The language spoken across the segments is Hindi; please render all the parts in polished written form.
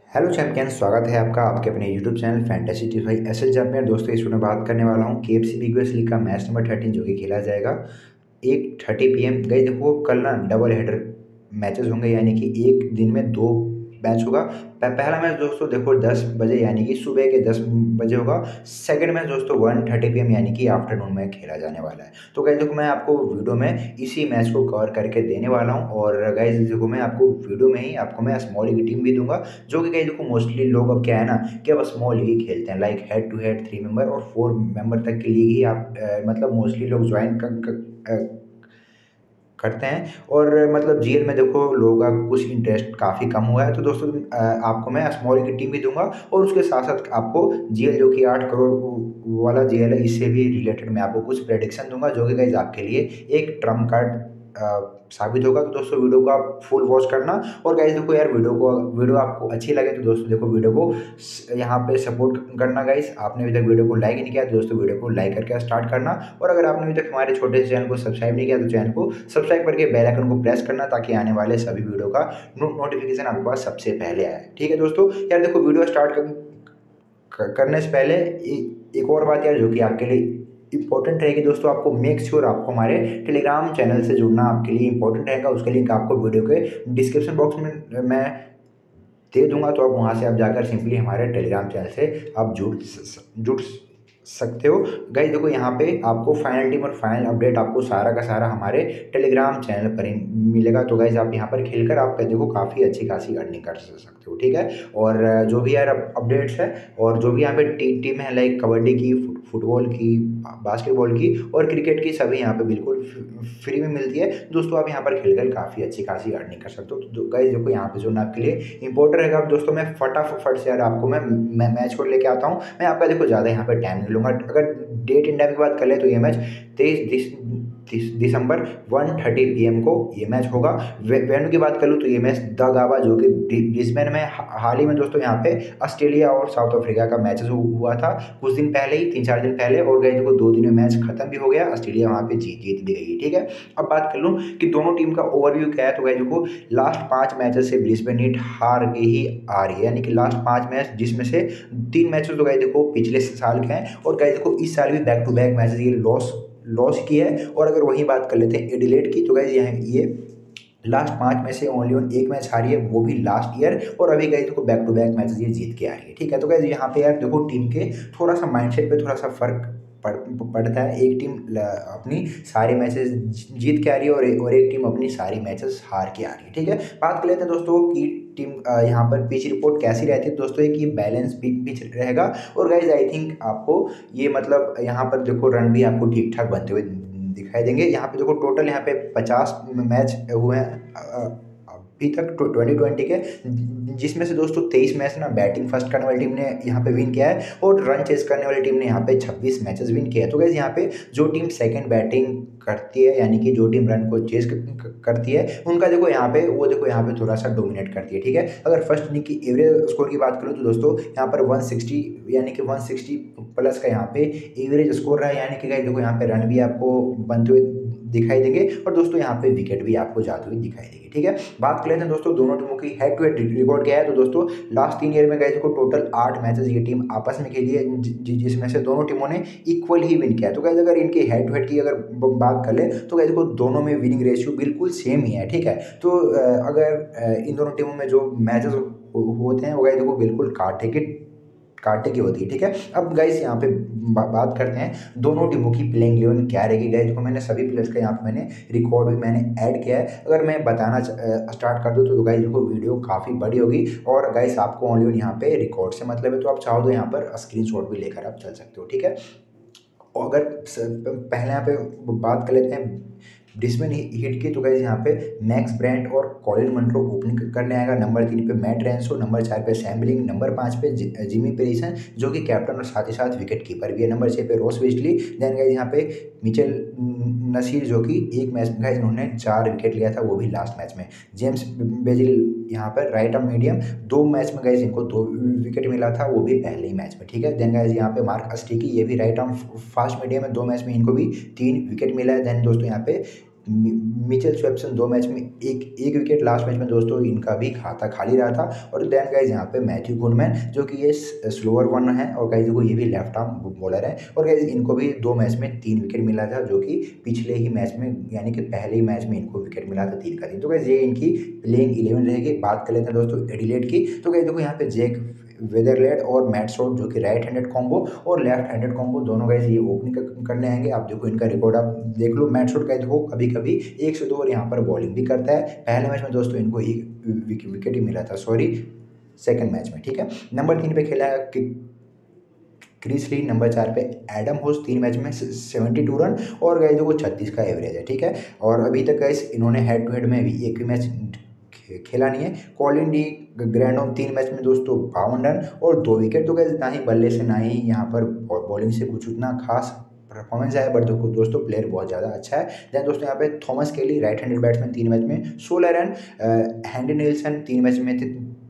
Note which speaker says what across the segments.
Speaker 1: हेलो चैंपियन, स्वागत है आपका आपके अपने यूट्यूब चैनल फैंटेसी टी भाई एसएल चैंपियन। दोस्तों इस वीडियो में बात करने वाला हूँ केएफसी बिग बैश लीग का मैच नंबर 13 जो कि खेला जाएगा 1:30 PM। गई देखो कल ना डबल हेडर मैचेस होंगे, यानी कि एक दिन में दो मैच होगा। पहला मैच दोस्तों देखो 10 बजे यानी कि सुबह के 10 बजे होगा। सेकंड मैच दोस्तों 1:30 PM यानी कि आफ्टरनून में खेला जाने वाला है। तो गाइस देखो मैं आपको वीडियो में इसी मैच को कवर करके देने वाला हूँ, और गाइस देखो मैं आपको वीडियो में ही आपको मैं स्मॉल की टीम भी दूंगा, जो कि गाइस देखो मोस्टली लोग अब क्या है ना कि अब स्मॉल लीग खेलते हैं, like head to head 3 member और 4 मेंबर तक की लीग ही आप मतलब मोस्टली लोग ज्वाइन करते हैं। और मतलब जीएल में देखो लोगों का कुछ इंटरेस्ट काफ़ी कम हुआ है। तो दोस्तों आपको मैं स्मॉल की टीम भी दूंगा, और उसके साथ साथ आपको जीएल जो कि 8 करोड़ वाला जीएल है, इससे भी रिलेटेड मैं आपको कुछ प्रेडिक्शन दूंगा, जो कि गाइज आपके लिए एक ट्रम्प कार्ड साबित होगा। तो दोस्तों वीडियो को आप फुल वॉच करना। और गाइज देखो यार, वीडियो आपको अच्छी लगे तो दोस्तों देखो वीडियो को यहाँ पे सपोर्ट करना। गाइज आपने अभी तक वीडियो को लाइक नहीं किया तो दोस्तों वीडियो को लाइक करके स्टार्ट करना। और अगर आपने अभी तक हमारे छोटे से चैनल को सब्सक्राइब नहीं किया तो चैनल को सब्सक्राइब करके बेल आइकन को प्रेस करना, ताकि आने वाले सभी वीडियो का नोटिफिकेशन आपके पास सबसे पहले आए। ठीक है दोस्तों, यार देखो वीडियो स्टार्ट करने से पहले एक और बात यार, जो कि आपके लिए इंपॉर्टेंट रहेगी दोस्तों, आपको मेक श्योर आपको हमारे टेलीग्राम चैनल से जुड़ना आपके लिए इंपॉर्टेंट रहेगा। उसका लिंक आपको वीडियो के डिस्क्रिप्शन बॉक्स में मैं दे दूंगा, तो आप वहाँ से आप जाकर सिंपली हमारे टेलीग्राम चैनल से आप जुड़ सकते हो। गाइस देखो यहाँ पे आपको फाइनल टीम और फाइनल अपडेट आपको सारा का सारा हमारे टेलीग्राम चैनल पर ही मिलेगा। तो गाइस आप यहाँ पर खेलकर आप देखो काफ़ी अच्छी खासी अर्निंग कर सकते हो। ठीक है, और जो भी यार अपडेट्स है और जो भी यहाँ पे टीम है, लाइक कबड्डी की, फुटबॉल की, बास्केटबॉल की और क्रिकेट की, सभी यहाँ पे बिल्कुल फ्री में मिलती है। दोस्तों आप यहाँ पर खेलकर काफ़ी अच्छी खासी अर्निंग कर सकते हो। तो गाइस देखो यहाँ पे जो ना आपके लिए इंपॉर्टेंट रहेगा। अब दोस्तों मैं फटाफट से यार आपको मैं मैच को लेके आता हूँ। मैं आपका देखो ज़्यादा यहाँ पे टाइम नहीं लूँगा। अगर डेट इंडिया की बात कर ले तो ये मैच 23 दिसंबर 1:30 PM को ये मैच होगा। वेन्यू की बात कर लूँ तो ये मैच द गावा, जो कि ब्रिस्बेन में हाल ही में दोस्तों यहाँ पे ऑस्ट्रेलिया और साउथ अफ्रीका का मैच हुआ था कुछ दिन पहले ही, 3-4 दिन पहले। और गए देखो 2 दिन में मैच खत्म भी हो गया, ऑस्ट्रेलिया वहाँ पे जीत भी गई। ठीक है, अब बात कर लूँ कि दोनों टीम का ओवरव्यू क्या है, तो गए देखो लास्ट 5 मैचेस से ब्रिस्बेन हीट हार के ही आ रही है, यानी कि लास्ट 5 मैच जिसमें से 3 मैचेस तो गए देखो पिछले साल के हैं, और गए देखो इस साल भी बैक टू बैक मैचेस ये लॉस की है। और अगर वही बात कर लेते हैं एडिलेड की, तो गाइस ये लास्ट 5 में से ओनली एक मैच हारी है, वो भी लास्ट ईयर। और अभी गाइस देखो बैक टू बैक मैचेस ये जीत के आ रही है। ठीक है, तो गाइस यहाँ पे यार देखो टीम के थोड़ा सा माइंडसेट पे थोड़ा सा फर्क पड़ता है। एक टीम अपनी सारे मैचेस जीत के आ रही है, और एक टीम अपनी सारी मैचेस हार के आ रही है। ठीक है, बात कर लेते हैं दोस्तों की टीम यहाँ पर पिच रिपोर्ट कैसी रहती है। दोस्तों एक ये बैलेंस पिच रहेगा, और गाइज आई थिंक आपको ये मतलब यहाँ पर देखो रन भी आपको ठीक ठाक बनते हुए दिखाई देंगे। यहाँ पे देखो टोटल यहाँ पे 50 मैच हुए हैं अभी तक 2020 के, जिसमें से दोस्तों 23 मैच ना बैटिंग फर्स्ट करने वाली टीम ने यहाँ पे विन किया है, और रन चेस करने वाली टीम ने यहाँ पे 26 मैचेस विन किया है। तो गाइस यहाँ पे जो टीम सेकंड बैटिंग करती है, यानी कि जो टीम रन को चेस करती है, उनका देखो यहाँ पे देखो यहाँ पे थोड़ा सा डोमिनेट करती है। ठीक है, अगर फर्स्ट इनिंग की एवरेज स्कोर की बात करूँ तो दोस्तों यहाँ पर 160 यानी कि 160 प्लस का यहाँ पे एवरेज स्कोर रहा है, यानी कि गाइस देखो यहाँ पे रन भी आपको बनते हुए दिखाई देंगे, और दोस्तों यहाँ पे विकेट भी आपको जाते हुए दिखाई देगी। ठीक है, बात कर लेते हैं दोस्तों दोनों टीमों की हेड टू हेड रिकॉर्ड क्या है। तो दोस्तों लास्ट 3 ईयर में गाइस को टोटल 8 मैचेस ये टीम आपस में खेली है, जिसमें से दोनों टीमों ने इक्वल ही विन किया है। तो गाइस अगर इनके हेड टू हेड की अगर बात कर ले तो गाइस को दोनों में विनिंग रेशियो बिल्कुल सेम ही है। ठीक है, तो अगर इन दोनों टीमों में जो मैचेस होते हैं वो गाइस देखो बिल्कुल कांटे की होती है। ठीक है, अब गाइस यहाँ पे बात करते हैं दोनों टीमों की प्लेइंग 11 क्या रहेगी। गाइस देखो मैंने सभी प्लेयर्स का यहाँ पे मैंने रिकॉर्ड भी मैंने ऐड किया है। अगर मैं बताना स्टार्ट कर दूँ तो गाइस देखो वीडियो काफ़ी बड़ी होगी, और गाइस आपको ओनली यहाँ पे रिकॉर्ड से मतलब है, तो आप चाहो तो यहाँ पर स्क्रीनशॉट भी लेकर आप चल सकते हो। ठीक है, और अगर पहले यहाँ पे बात कर लेते हैं ब्रिस्बेन हीट की, तो गाइस यहाँ पे मैक्स ब्रांट और कॉलिन मंट्रो ओपनिंग करने आएगा। नंबर 3 पे मैट रेंसो, नंबर 4 पे सैम बिलिंग, नंबर 5 पे जिमी पेरिसन, जो कि कैप्टन और साथ ही साथ विकेट कीपर भी है। नंबर 6 पे रॉस वेस्टली। देन गाइस यहाँ पे मिचेल नसीर, जो कि एक मैच में गाइस उन्होंने 4 विकेट लिया था, वो भी लास्ट मैच में। जेम्स बेजिल यहाँ पर राइट आर्म मीडियम, 2 मैच में गाइस इनको 2 विकेट मिला था, वो भी पहले ही मैच में। ठीक है, देन गाइस यहाँ पे मार्क अस्टिकी, ये भी राइट आर्म फास्ट मीडियम में, 2 मैच में इनको भी 3 विकेट मिला है। देन दोस्तों यहाँ पे मिचेल स्वेप्सन 2 मैच में एक विकेट, लास्ट मैच में दोस्तों इनका भी खाता खाली रहा था। और देन गाइज यहाँ पे मैथ्यू गुडमैन जो कि ये स्लोअर वन है, और गाइज देखो ये भी लेफ्ट आर्म बॉलर है, और गाइज इनको भी 2 मैच में 3 विकेट मिला था, जो कि पिछले ही मैच में यानी कि पहले ही मैच में इनको विकेट मिला था 3 का 3। तो गाइज ये इनकी प्लेइंग 11 रहेगी। बात कर लेते हैं दोस्तों एडिलेड की। तो गाइज देखो यहाँ पे जैक वेदरलैंड और मैट शॉट जो कि राइट हैंडेड कॉम्बो और लेफ्ट हैंडेड कॉम्बो दोनों गाइज ये ओपनिंग करने आएंगे। आप देखो इनका रिकॉर्ड आप देख लो। मैट शॉट गाइज देखो कभी कभी 1 से 2 ओवर यहाँ पर बॉलिंग भी करता है। पहले मैच में दोस्तों इनको एक विकेट ही मिला था, सॉरी सेकंड मैच में, ठीक है। नंबर 3 पे खेला क्रिस ली, नंबर 4 पे एडम होस, 3 मैच में 72 रन और गाइज देखो 36 का एवरेज है, ठीक है। और अभी तक गाइज इन्होंने हेड टू हेड में भी एक भी मैच खेला नहीं है। कॉलिन डी ग्रैंडोम 3 मैच में दोस्तों 52 रन और 2 विकेट। तो गाइज ना ही बल्ले से ना ही यहाँ पर बॉलिंग से कुछ उतना खास परफॉर्मेंस आया, बट देखो दोस्तों प्लेयर बहुत ज़्यादा अच्छा है। देन दोस्तों यहाँ पे थॉमस केली राइट हैंडेड बैट्समैन 3 मैच में 16 रन, हैंडी नीलसन 3 मैच में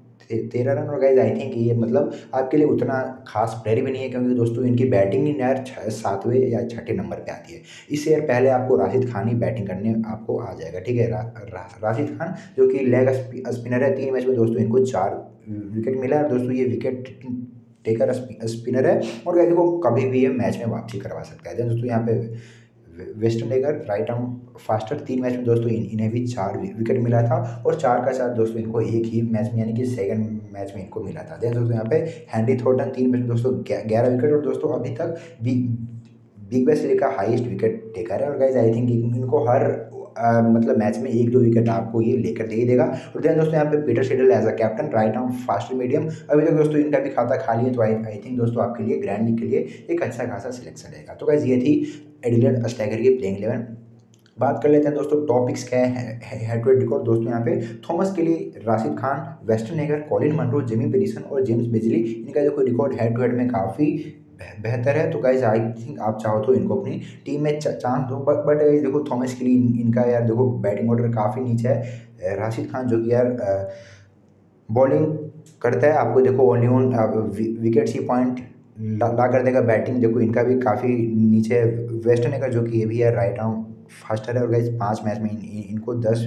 Speaker 1: 13 रन। और गाइज आई थिंक ये मतलब आपके लिए उतना खास प्लेयर भी नहीं है, क्योंकि दोस्तों इनकी बैटिंग ही यार 7वें या 6ठे नंबर पे आती है। इससे यार पहले आपको राशिद खान ही बैटिंग करने आपको आ जाएगा, ठीक है। राशिद खान जो कि लेग स्पिनर है, 3 मैच में दोस्तों इनको 4 विकेट मिला है। और दोस्तों ये विकेट टेकर स्पिनर है, और गाइज को कभी भी ये मैच में वापसी करवा सकता है। दोस्तों यहाँ पे वेस्टर्न Agar right arm faster 3 match में दोस्तों इन्हें भी 4 विकेट मिला था, और 4 का 4 दोस्तों इनको एक ही मैच में यानी कि सेकंड मैच में इनको मिला था। देन दोस्तों यहाँ पे हैंडी थॉर्टन 3 मैच में दोस्तों 11 विकेट, और दोस्तों अभी तक बिग बैश लीग का हाईएस्ट विकेट टेकर है। और गाइज आई थिंक इनको हर मतलब मैच में 1-2 विकेट आपको ये लेकर दे ही देगा। और देन दोस्तों यहाँ पे Peter Siddle as a captain right arm fast medium, अभी तक दोस्तों इनका भी खाता खाली है। तो आई थिंक दोस्तों आपके लिए ग्रैंड लीग के लिए एक अच्छा खासा सिलेक्शन रहेगा। तो गाइज ये थी एडिलेड स्टैगर की प्लेइंग 11। बात कर लेते हैं दोस्तों टॉपिक्स क्या है हेड टू हेड रिकॉर्ड। दोस्तों यहाँ पे थॉमस के लिए राशिद खान, वेस्टर्न Agar, Colin Munro, Jimmy Peirson और जेम्स बिजली, इनका जो रिकॉर्ड हेड टू हेड में काफ़ी बेहतर है। तो गाइज आई थिंक आप चाहो तो इनको अपनी टीम में चांस दो, बट देखो थॉमस के लिए इनका यार देखो बैटिंग ऑर्डर काफ़ी नीचे है। राशिद खान जो कि यार बॉलिंग करता है, आपको देखो ओनली ऑन विकेट्स ही पॉइंट ला कर देगा। बैटिंग देखो इनका भी काफ़ी नीचे है। वेस्टर्न नेगर जो कि ये भी है राइट आर्म फास्टर है, और गाइज 5 मैच में इनको 10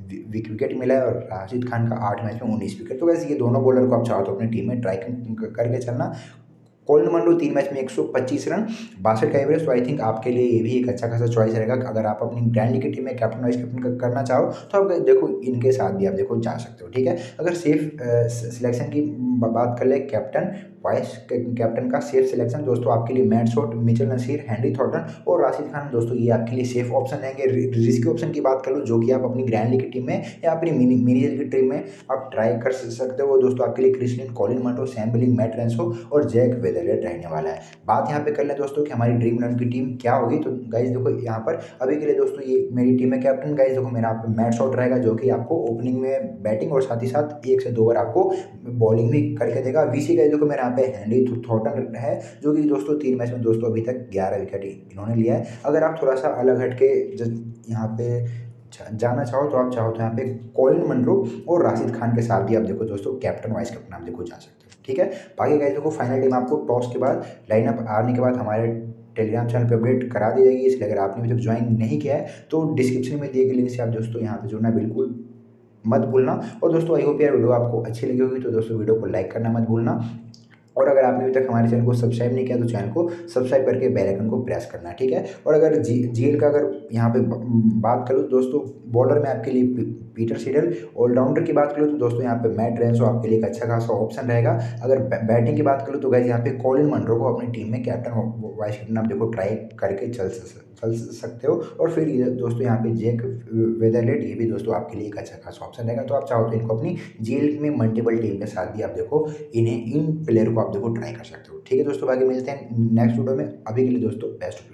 Speaker 1: विकेट मिला है, और राशिद खान का 8 मैच में 19 विकेट। तो वैसे ये दोनों बॉलर को आप चाहो तो अपनी टीम में ट्राई करके चलना। कॉलिन मनरो 3 मैच में 125 रन, 62 का एवरेज। तो आई थिंक आपके लिए ये भी एक अच्छा खासा चॉइस रहेगा। अगर आप अपनी ग्रैंड लीग की टीम में कैप्टन वाइस कैप्टन करना चाहो तो आप देखो इनके साथ भी आप देखो जा सकते हो, ठीक है। अगर सेफ सिलेक्शन की बात कर ले, कैप्टन वाइस कैप्टन का सेफ सिलेक्शन दोस्तों आपके लिए Matt Short, Mitchell Neser, Henry Thornton और राशिद खान दोस्तों ये आपके लिए सेफ ऑप्शन रहेंगे। रिस्की ऑप्शन की बात कर लो जो कि आप अपनी ग्रैंड लीग की टीम में या अपनी मिनी लीग की टीम में आप ट्राई कर सकते हो दोस्तों। आपके लिए Chris Lynn, Colin Munro, Sam Billings, Matt Renshaw और जैक वेदरलैंड रहने वाला है। बात यहाँ पे कर लें दोस्तों कि हमारी ड्रीम 11 की टीम क्या होगी। तो गाइज देखो यहाँ पर अभी के लिए दोस्तों ये मेरी टीम में कैप्टन गाइज देखो मेरा मैट शॉट रहेगा, जो कि आपको ओपनिंग में बैटिंग और साथ ही साथ 1 से 2 ओवर आपको बॉलिंग भी करके देगा। वीसी गाइज देखो मेरे यहाँ पे हैंडी थॉर्टन है, जो कि दोस्तों 3 मैच में दोस्तों अभी तक 11 विकेट इन्होंने लिया है। अगर आप थोड़ा सा अलग हट के यहाँ पे जाना चाहो तो आप चाहो तो यहाँ पे कॉलिन मनरो और राशिद खान के साथ भी आप देखो दोस्तों कैप्टन वाइस कैप्टन आप देखो जा सकते हो, ठीक है। बाकी गाइस देखो फाइनल टीम आपको टॉस के बाद लाइनअप आने के बाद हमारे टेलीग्राम चैनल पे अपडेट करा दी जाएगी। इसलिए अगर आपने अभी तक ज्वाइन नहीं किया है तो डिस्क्रिप्शन में दिए गए लिंक से आप दोस्तों यहाँ पे जुड़ना बिल्कुल मत भूलना। और दोस्तों आई होप यार वीडियो आपको अच्छी लगी होगी, तो दोस्तों वीडियो को लाइक करना मत भूलना। और अगर आपने अभी तक हमारे चैनल को सब्सक्राइब नहीं किया तो चैनल को सब्सक्राइब करके बेल आइकन को प्रेस करना, ठीक है। और अगर जीएल का अगर यहाँ पे बात करूँ दोस्तों, बॉलर में आपके लिए पीटर सिडल, ऑलराउंडर की बात करूँ तो दोस्तों यहाँ पे मैट रेंसो आपके लिए एक अच्छा खासा ऑप्शन रहेगा। अगर बैटिंग की बात करूँ तो गाइस यहाँ पे कॉलिन मनरो को अपनी टीम में कैप्टन वाइस कैप्टन आप देखो ट्राई करके चल सकते हो। और फिर दोस्तों यहाँ पे जैक वेदरलैंड ये भी दोस्तों आपके लिए एक अच्छा खासा ऑप्शन रहेगा। तो आप चाहो तो इनको अपनी जीएल में मल्टीपल टीम के साथ भी आप देखो इन प्लेयर को आप देखो ट्राई कर सकते हो, ठीक है दोस्तों। बाकी मिलते हैं नेक्स्ट वीडियो में, अभी के लिए दोस्तों बेस्ट।